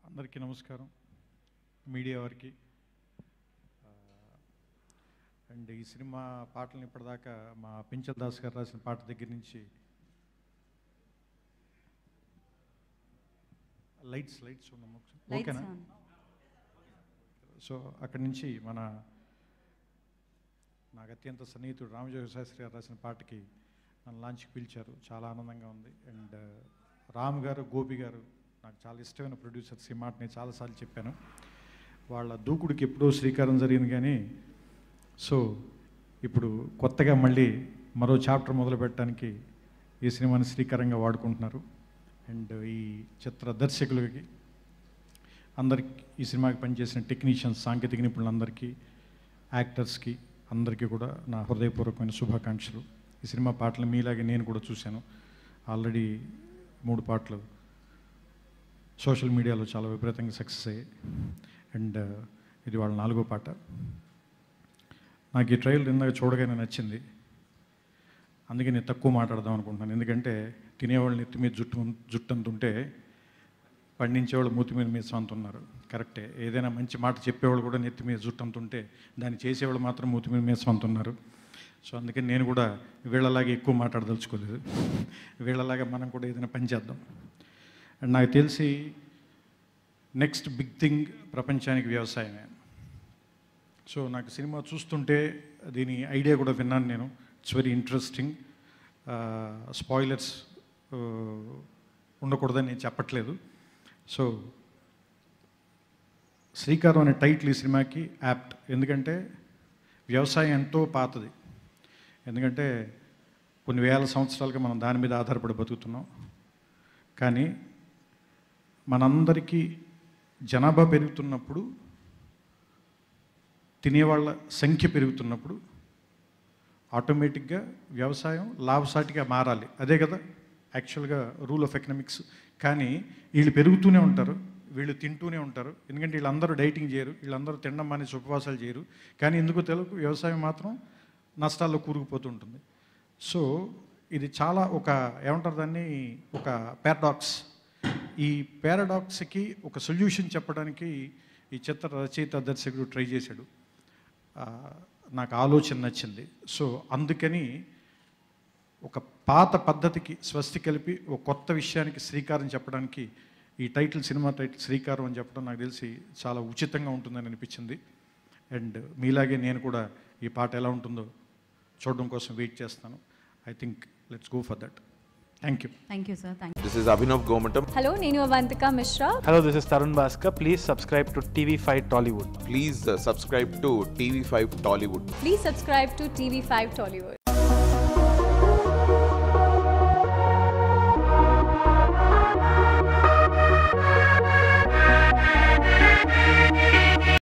అందరికీ నమస్కారం, మీడియా వారికి. అండ్ ఈ సినిమా పాటలను ఇప్పటిదాకా మా పించల్ దాస్ గారు రాసిన పాట దగ్గర నుంచి లైట్స్ ఉన్నాము, ఓకేనా? సో అక్కడి నుంచి నాకు అత్యంత సన్నిహితుడు రామజోగ శాస్త్రి గారు రాసిన పాటకి నన్ను లాంచ్కి పిలిచారు. చాలా ఆనందంగా ఉంది. అండ్ రామ్ గారు, గోపి గారు నాకు చాలా ఇష్టమైన ప్రొడ్యూసర్స్. ఈ మాట నేను చాలాసార్లు చెప్పాను. వాళ్ళ దూకుడికి ఎప్పుడో శ్రీకారం జరిగింది, కానీ సో ఇప్పుడు కొత్తగా మళ్ళీ మరో చాప్టర్ మొదలు పెట్టడానికి ఈ సినిమాని శ్రీకారంగా వాడుకుంటున్నారు. అండ్ ఈ చిత్ర దర్శకులకి అందరికీ, ఈ సినిమాకి పనిచేసిన టెక్నీషియన్స్, సాంకేతిక నిపుణులందరికీ, యాక్టర్స్కి అందరికీ కూడా నా హృదయపూర్వకమైన శుభాకాంక్షలు. ఈ సినిమా పాటలు మీలాగే నేను కూడా చూశాను. ఆల్రెడీ 3 పాటలు సోషల్ మీడియాలో చాలా విపరీతంగా సక్సెస్ అయ్యాయి. అండ్ ఇది వాళ్ళ 4వ పాట. నాకు ఈ ట్రైలర్ ఇందాక చూడగానే నచ్చింది. అందుకే నేను తక్కువ మాట్లాడదాం అనుకుంటున్నాను. ఎందుకంటే తినేవాళ్ళు నెత్తి మీద జుట్టు అంత ఉంటే పండించేవాళ్ళు మూతి మీద మీసం అంత ఉన్నారు. కరెక్టే. ఏదైనా మంచి మాట చెప్పేవాళ్ళు కూడా నెత్తి మీద జుట్టు అంత ఉంటే దాన్ని చేసేవాళ్ళు మాత్రం మూతి మీద మీసం అంత ఉన్నారు. సో అందుకని నేను కూడా వీళ్ళలాగా ఎక్కువ మాట్లాడదలుచుకోలేదు. వీళ్ళలాగా మనం కూడా ఏదైనా పని చేద్దాం. అండ్ నాకు తెలిసి నెక్స్ట్ బిగ్ థింగ్ ప్రపంచానికి వ్యవసాయమే. సో నాకు సినిమా చూస్తుంటే దీని ఐడియా కూడా విన్నాను నేను. It's very interesting. స్పాయిలర్స్ ఉండకూడదని నేను చెప్పట్లేదు. సో శ్రీకారం అనే టైటిల్ ఈ సినిమాకి యాప్ట్. ఎందుకంటే వ్యవసాయం ఎంతో పాతది. ఎందుకంటే కొన్ని వేల సంవత్సరాలుగా మనం దాని మీద ఆధారపడి బతుకుతున్నాం. కానీ మనందరికీ జనాభా పెరుగుతున్నప్పుడు, తినేవాళ్ళ సంఖ్య పెరుగుతున్నప్పుడు ఆటోమేటిక్గా వ్యవసాయం లాభసాటిగా మారాలి. అదే కదా యాక్చువల్గా రూల్ ఆఫ్ ఎకనామిక్స్. కానీ వీళ్ళు పెరుగుతూనే ఉంటారు, వీళ్ళు తింటూనే ఉంటారు. ఎందుకంటే వీళ్ళందరూ డైటింగ్ చేయరు, వీళ్ళందరూ తినడం మానేసి ఉపవాసాలు చేయరు. కానీ ఎందుకో తెలుగు వ్యవసాయం మాత్రం నష్టాల్లో కూరుకుపోతుంటుంది. సో ఇది చాలా ఏమంటారు దాన్ని, ఒక పారాడాక్స్. ఈ పారాడాక్స్కి ఒక సొల్యూషన్ చెప్పడానికి ఈ చిత్ర రచయిత దర్శకుడు ట్రై చేశాడు. నాకు ఆలోచన నచ్చింది. సో అందుకని ఒక పాత పద్ధతికి స్వస్తి కలిపి ఒక కొత్త విషయానికి శ్రీకారం చెప్పడానికి ఈ టైటిల్, సినిమా టైటిల్ శ్రీకారం అని చెప్పడం నాకు తెలిసి చాలా ఉచితంగా ఉంటుందని అనిపించింది. అండ్ మీలాగే నేను కూడా ఈ పాట ఎలా ఉంటుందో చూడడం కోసం వెయిట్ చేస్తాను. I think let's go for that. Thank you. Thank you, sir. Thank you. This is Abhinav Gomatam. Hello, Nenu Avantika Mishra. Hello, this is Tarun Bhaskar. Please subscribe to TV5 Tollywood. Please subscribe to TV5 Tollywood. Please subscribe to TV5 Tollywood.